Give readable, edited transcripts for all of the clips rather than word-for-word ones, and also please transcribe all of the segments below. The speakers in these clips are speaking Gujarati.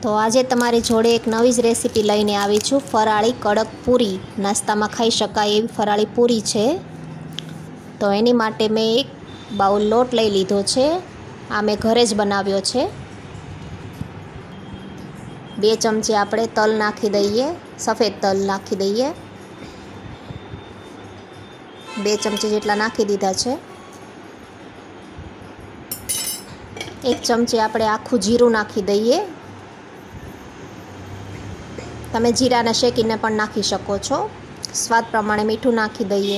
તો આજે તમારી જોડે એક નવી જ રેસીપી લઈને આવી છું। ફરાળી કડક પૂરી, નાસ્તામાં ખાઈ શકાય એવી ફરાળી પૂરી છે। તો એની માટે મેં એક બાઉલ લોટ લઈ લીધો છે। આ મેં ઘરે જ બનાવ્યો છે। 2 ચમચી આપણે તલ નાખી દઈએ, સફેદ તલ નાખી દઈએ। 2 ચમચી જેટલા નાખી દીધા છે। 1 ચમચી આપણે આખું જીરું નાખી દઈએ। તમે જીરાને શેકીને પણ નાખી શકો છો। સ્વાદ પ્રમાણે મીઠું નાખી દઈએ।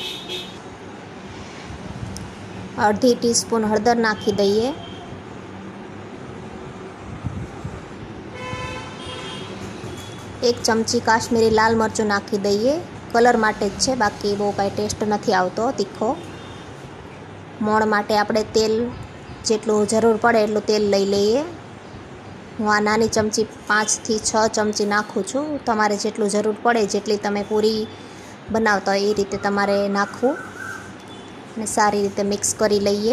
અડધી ટીસ્પૂન હળદર નાખી દઈએ। એક ચમચી કાશ્મીરી લાલ મરચું નાખી દઈએ, કલર માટે જ છે, બાકી બહુ કાંઈ ટેસ્ટ નથી આવતો તીખો। મોણ માટે આપણે તેલ જેટલું જરૂર પડે એટલું તેલ લઈ લઈએ। હું આ નાની ચમચી 5 થી 6 ચમચી નાખું છું। તમારે જેટલું જરૂર પડે, જેટલી તમે પૂરી બનાવતા હોય એ રીતે તમારે નાખવું અને સારી રીતે મિક્સ કરી લઈએ।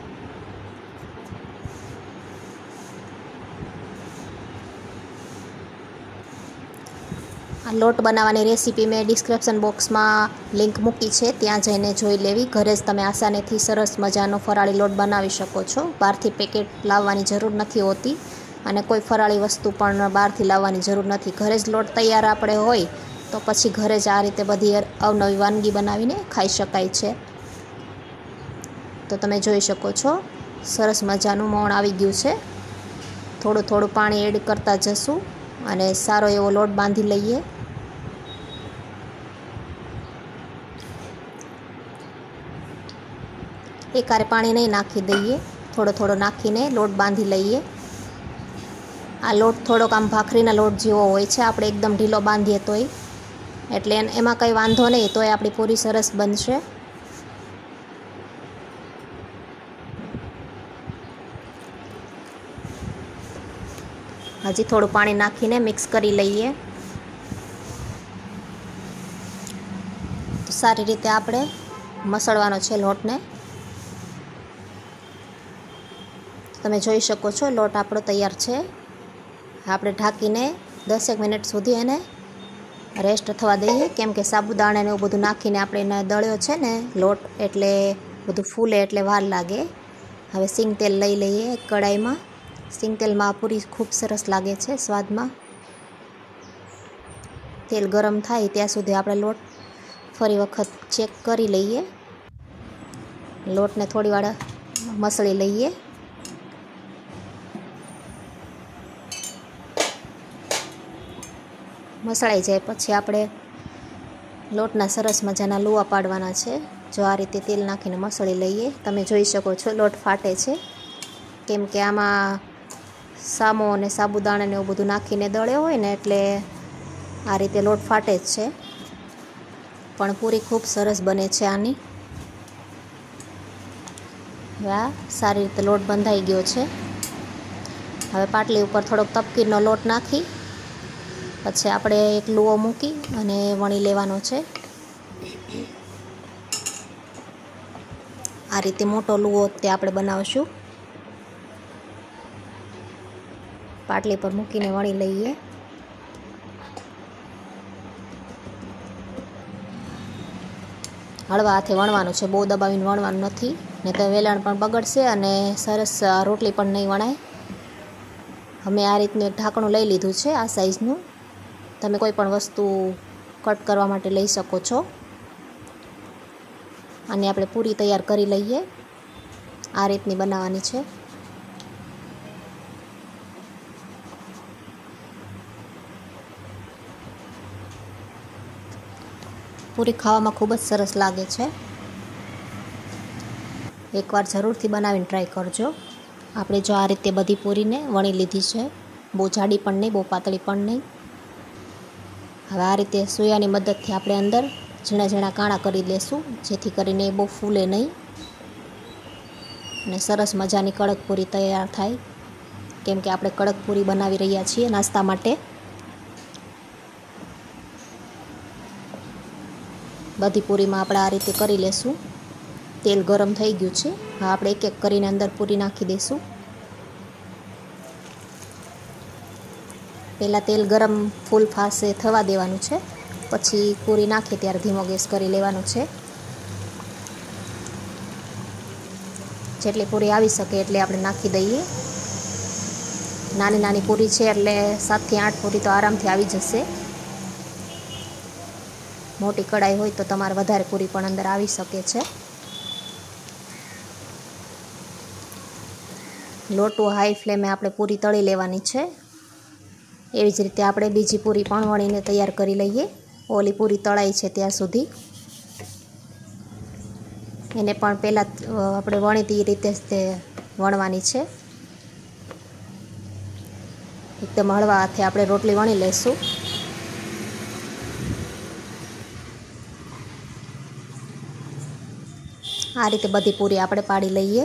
આ લોટ બનાવવાની રેસીપી મેં ડિસ્ક્રિપ્શન બોક્સમાં લિંક મૂકી છે, ત્યાં જઈને જોઈ લેવી। ઘરે જ તમે આસાનીથી સરસ મજાનો ફરાળી લોટ બનાવી શકો છો। બહારથી પેકેટ લાવવાની જરૂર નથી હોતી અને કોઈ ફરાળી વસ્તુ પણ બહારથી લાવવાની જરૂર નથી। ઘરે જ લોટ તૈયાર આપણે હોય તો પછી ઘરે જ આ રીતે બધી અવનવી વાનગી બનાવીને ખાઈ શકાય છે। તો તમે જોઈ શકો છો સરસ મજાનું મોણ આવી ગયું છે। થોડું થોડું પાણી એડ કરતા જશું અને સારો એવો લોટ બાંધી લઈએ। એકહારે પાણી નહીં નાખી દઈએ, થોડો થોડો નાખીને લોટ બાંધી લઈએ। આ લોટ થોડોક આમ ભાખરીના લોટ જેવો હોય છે, આપણે એકદમ ઢીલો બાંધીએ તોય, એટલે એમાં કંઈ વાંધો નહીં, તોય આપણી પૂરી સરસ બનશે। હજી થોડું પાણી નાખીને મિક્સ કરી લઈએ। તો સારી રીતે આપણે મસળવાનો છે લોટને। તમે જોઈ શકો છો લોટ આપણો તૈયાર છે। આપણે ઢાંકીને 10 મિનિટ સુધી એને રેસ્ટ થવા દઈએ, કેમ કે સાબુદાણા ને એવું બધું નાખીને આપણે એને દળ્યો છે ને લોટ, એટલે બધું ફૂલે એટલે વાર લાગે। હવે સિંગ તેલ લઈ લઈએ એક કડાઈમાં। સિંગ તેલમાં પૂરી ખૂબ સરસ લાગે છે સ્વાદમાં। તેલ ગરમ થાય ત્યાં સુધી આપણે લોટ ફરી વખત ચેક કરી લઈએ। લોટને થોડી વાર મસળી લઈએ। મસળાઈ જાય પછી આપણે લોટના સરસ મજાના લુવા પાડવાના છે। જો આ રીતે તેલ નાખીને મસળી લઈએ। તમે જોઈ શકો છો લોટ ફાટે છે, કેમ કે આમાં સામો અને સાબુદાણા ને એવું બધું નાખીને દળ્યો હોય ને, એટલે આ રીતે લોટ ફાટે જ છે, પણ પૂરી ખૂબ સરસ બને છે આની। હવે આ સારી રીતે લોટ બંધાઈ ગયો છે। હવે પાટલી ઉપર થોડોક તપકીરનો લોટ નાખી પછી આપણે એક લુવો મૂકી અને વણી લેવાનો છે। આ રીતે મોટો લુવો તે આપણે બનાવશું। પાટલી પર મૂકીને વણી લઈએ। હળવા હાથે વણવાનું છે, બહુ દબાવીને વણવાનું નથી, નહીં તો વેલણ પણ બગડશે અને સરસ રોટલી પણ નહીં વણાય। અમે આ રીતનું એક ઢાંકણું લઈ લીધું છે આ સાઈઝનું। તમે કોઈ પણ વસ્તુ કટ કરવા માટે લઈ શકો છો। અને આપણે પૂરી તૈયાર કરી લઈએ। આ રીતની બનાવવાની છે। પૂરી ખાવામાં ખૂબ જ સરસ લાગે છે। એકવાર જરૂરથી બનાવીને ટ્રાય કરજો। આપણે જો આ રીતે બધી પૂરીને વણી લીધી છે, બહુ જાડી પણ નહીં, બહુ પાતળી પણ નહીં। હવે આ રીતે સોયાની મદદથી આપણે અંદર ઝીણા ઝીણા કાણા કરી લેશું, જેથી કરીને એ બહુ ફૂલે નહીં અને સરસ મજાની કડક પૂરી તૈયાર થાય, કેમ કે આપણે કડક પૂરી બનાવી રહ્યા છીએ નાસ્તા માટે। બધી પૂરીમાં આપણે આ રીતે કરી લેશું। તેલ ગરમ થઈ ગયું છે, હવે આપણે એક એક કરીને અંદર પૂરી નાખી દઈશું। પહેલાં તેલ ગરમ ફૂલ ફાસે થવા દેવાનું છે, પછી પૂરી નાખીએ ત્યારે ધીમો ગેસ કરી લેવાનું છે. જેટલી પૂરી આવી શકે એટલે આપણે નાખી દઈએ. નાની નાની પૂરી છે એટલે 7 થી 8 પૂરી તો આરામથી આવી જશે. મોટી કઢાઈ હોય તો તમારે વધારે પૂરી પણ અંદર આવી શકે છે. લો ટુ હાઈ ફ્લેમે આપણે પૂરી તળી લેવાની છે. એવી જ રીતે આપણે બીજી પૂરી પણ વણીને તૈયાર કરી લઈએ. ઓલી પૂરી તળાઈ છે ત્યાં સુધી એને પણ પહેલાં આપણે વણીતી રીતે જ તે વણવાની છે. એકદમ હળવા હાથે આપણે રોટલી વણી લઈશું. આ રીતે બધી પૂરી આપણે પાડી લઈએ.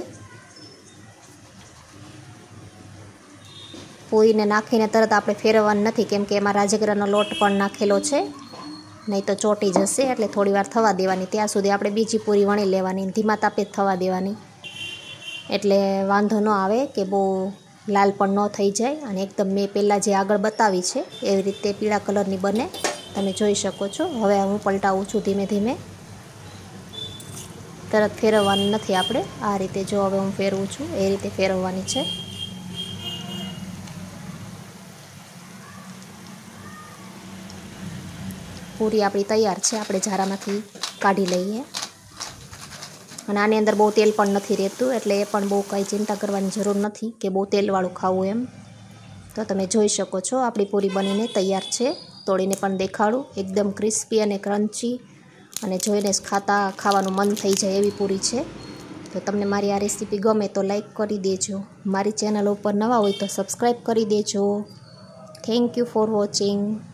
પૂરીને નાખીને તરત આપણે ફેરવવાનું નથી, કેમ કે એમાં રાજગરાનો લોટ પણ નાખેલો છે, નહીં તો ચોંટી જશે. એટલે થોડી વાર થવા દેવાની. ત્યાં સુધી આપણે બીજી પૂરી વણી લેવાની, ધીમા તાપે જ થવા દેવાની, એટલે વાંધો ન આવે કે બહુ લાલ પણ ન થઈ જાય. અને એકદમ મેં પહેલાં જે આગળ બતાવી છે એવી રીતે પીળા કલરની બને, તમે જોઈ શકો છો. હવે હું પલટાવું છું ધીમે ધીમે. તરત ફેરવવાનું નથી આપણે. આ રીતે જો હવે હું ફેરવું છું એ રીતે ફેરવવાની છે. પૂરી આપણી તૈયાર છે. આપણે ઝારામાંથી કાઢી લઈએ. અને આની અંદર બહુ તેલ પણ નથી રહેતું, એટલે એ પણ બહુ કંઈ ચિંતા કરવાની જરૂર નથી કે બહુ તેલવાળું ખાવું એમ. તો તમે જોઈ શકો છો આપણી પૂરી બનીને તૈયાર છે. તોડીને પણ દેખાડું. એકદમ ક્રિસ્પી અને ક્રન્ચી, અને જોઈને જ ખાવાનું મન થઈ જાય એવી પૂરી છે. તો તમને મારી આ રેસીપી ગમે તો લાઈક કરી દેજો. મારી ચેનલ ઉપર નવા હોય તો સબસ્ક્રાઈબ કરી દેજો. Thank you for watching.